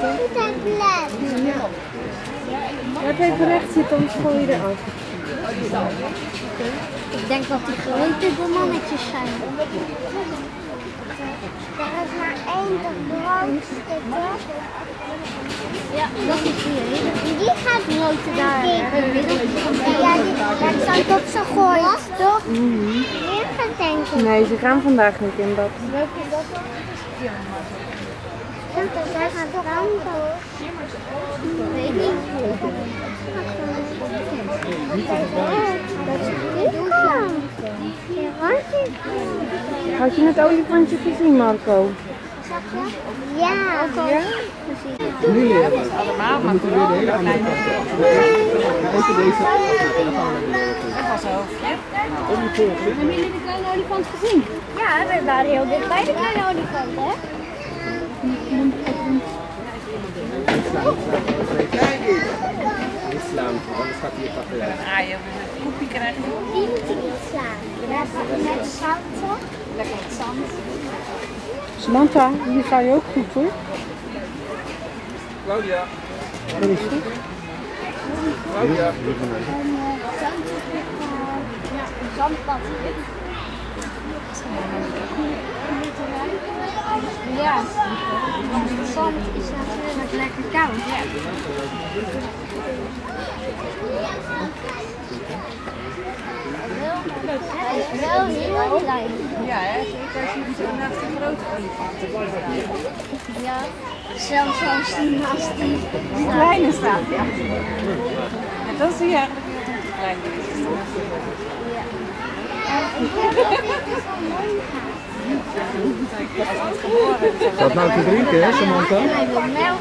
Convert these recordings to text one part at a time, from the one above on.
Ja. Laat even recht zitten, anders gooi je eraf. Ik denk dat die grote mannetjes zijn. Er is maar één brood zitten. Ja, dat is die. Die gaat brood daar. Ja, die staat op zijn gooit, toch? Die gaat denken. Nee, ze gaan vandaag niet in bad. Welke is dat dan? Daar gaat het aan. Weet niet. Had je het olifantje gezien, Marco? Ja, ook al. Nu leren we. We moeten weer de hele andere kant op. Even deze. Dat was een hoofdje. Hebben jullie de kleine olifant gezien? Ja, we waren heel dichtbij de kleine olifant, hè? Niet slaan, anders gaat hij je pakken. Een aaien met een koepje krijgen. Die moet je niet slaan. Met zand. Lekker met zand. Samantha, die ga je ook goed hoor. Claudia. Dat is goed. Claudia. Een zandpad. Ja, want de zand is natuurlijk lekker koud. Ja. Hij is wel heel klein. Ja, hè? Zeker als je zo naast de grote olifanten staat. Ja, zelfs als die naast die Die kleine staat, ja. En dan zie je eigenlijk dat het te klein is. Wat nou te drinken, hè, Samantha? En hij wil melk.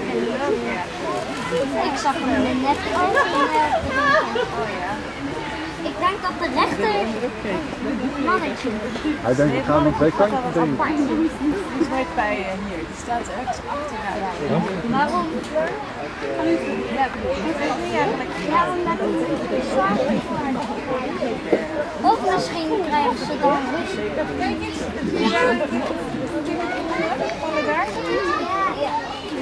Ik zag hem net ook drinken. Ik denk dat de rechter mannetje is. Hij denkt, we gaan nog twee kantjes drinken. Die is nooit bij hier. Die staat ergens achteruit. Waarom? Ja, ik weet niet eigenlijk. Ja, omdat het zwaar is. Of misschien krijgen ze dan ruzie. Kijk eens, vallen daar? Ja.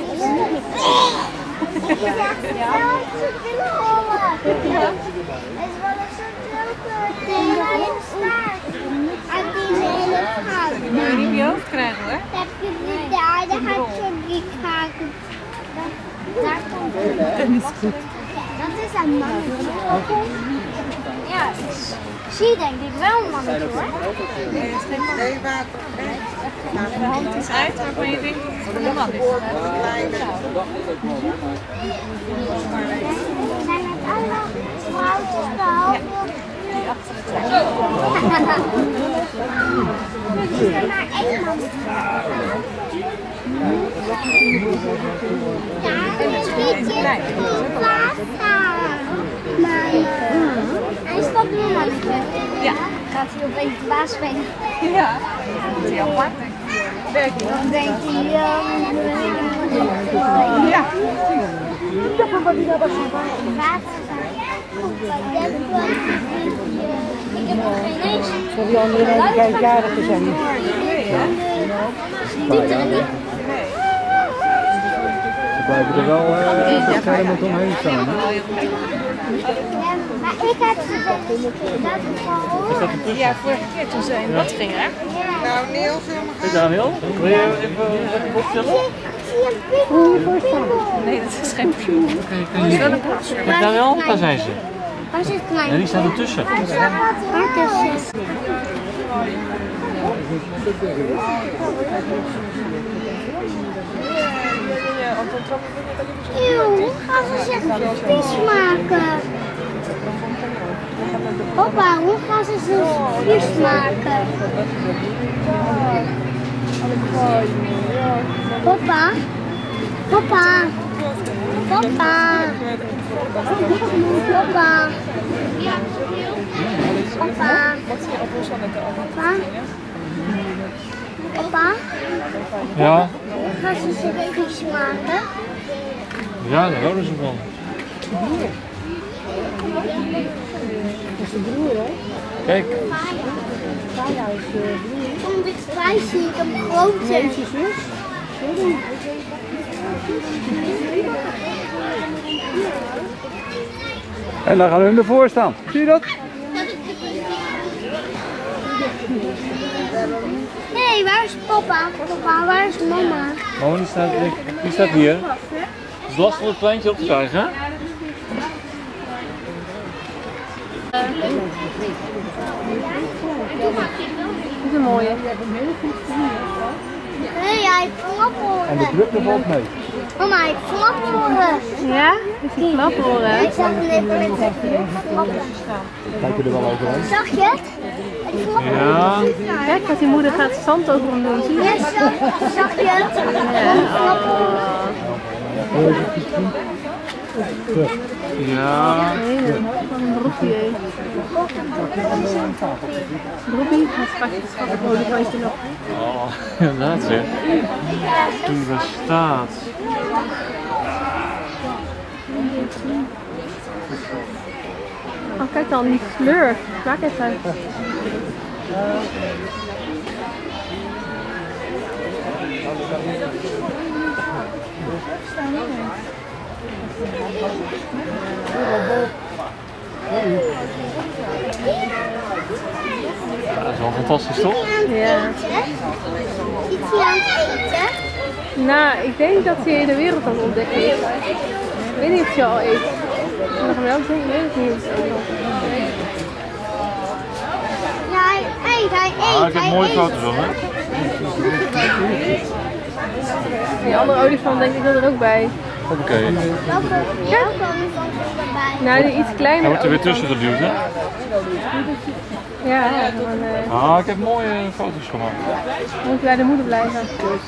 Ja, ze willen rollen. Het is wel een soort leuke staart. Uit deze hele schaal. Die moet je niet op je hoofd krijgen hoor. Heb je die daar? Daar gaat zo'n drie kraken. Daar komt het. Dat is goed. Dat is een mannetje. Ja, zie denk ik wel een mannetje hoor. Nee, dat is geen man. De hand is uit waarvan je denkt dat het een man is. Zijn het allemaal vrouwtjes behalve? Die achter het zijn. Er is maar één man. Ja, en het beetje maar hij stopt nu mannetje. Ja. Gaat hij opeens de baas spelen? Ja, dat is heel apart. Dan denkt hij, Ja. ik heb nog geen eens. Voor die anderen die jarigen zijn. Nee, hè? Die er niet. Ze blijven er wel beschermend omheen staan. Hè? Maar ik heb ze dat gehoord. Ja, vorige keer toen ze in bad gingen. Nou, Niels, Hey Daniel, wil je even opstellen? Nee, dat is geen persoon. Het is wel een plas. Hey Daniel, daar zijn ze. Waar zit klein? Ja, die staan ertussen. Eeuw, hoe gaan ze zich vies maken? Papa, hoe gaan ze zich vies maken? Papa? Papa? Papa? Papa? Papa? Papa? Papa? Ja, Hoe gaan ze zich vies maken? ja, daar houden ze van. Dat is een broer, hè? Kijk, Van dichtbij zie ik hem groter. Deze zus. Sorry. En dan gaan hun ervoor staan. Zie je dat? Nee, waar is papa? Papa, waar is mama? Mama die staat hier. Het is lastig om het pleintje op te krijgen, hè? Dat is een mooie. Nee, hij heeft flaporen. En de drukte valt mee. Mama, hij heeft flaporen. Ja? Is die flaporen? Ik zag hem even met flaporen. Kijk je er wel overheen? Zag je het? Die flaporen. Ja. Kijk, wat die moeder gaat zand over hem doen. Zie je? Ja, zag je het? Die flaporen. Ja. Nee, wat een broekje. Broepie, dat is praktisch schattig olifantje nog. Oh, inderdaad zeg. Toen daar staat. Oh, kijk dan, die kleur. Maak even. Ja, dat is wel fantastisch toch? Ja. Iets hier aan het eten? Nou, ik denk dat hij de wereld aan het ontdekken is. Ik weet niet of je al eet. Ik mag hem wel zeggen, weet ik niet. Ja, hij eet, hij eet. Ah, ik heb mooie foto's van, hè? Die andere olifant denk ik wil er ook bij. Oké. Welke olifant is erbij? Nou, die iets Hij kleinere wordt er weer olifant. tussen geduwd, hè? Ja, gewoon, Ah, ik heb mooie foto's gemaakt. we moeten bij de moeder blijven.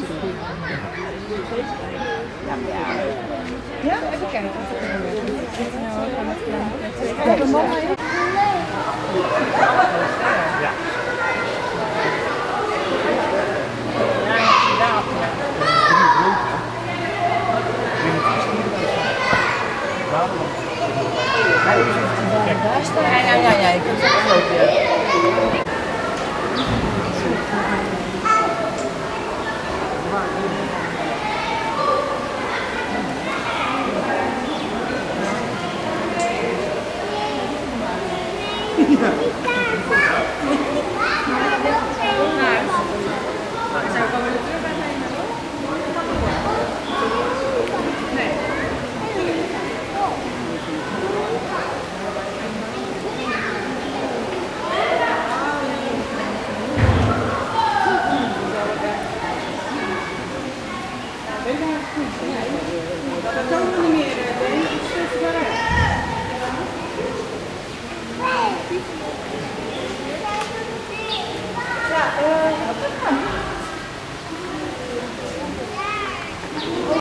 Ja, ik heb het ook weer. Ja.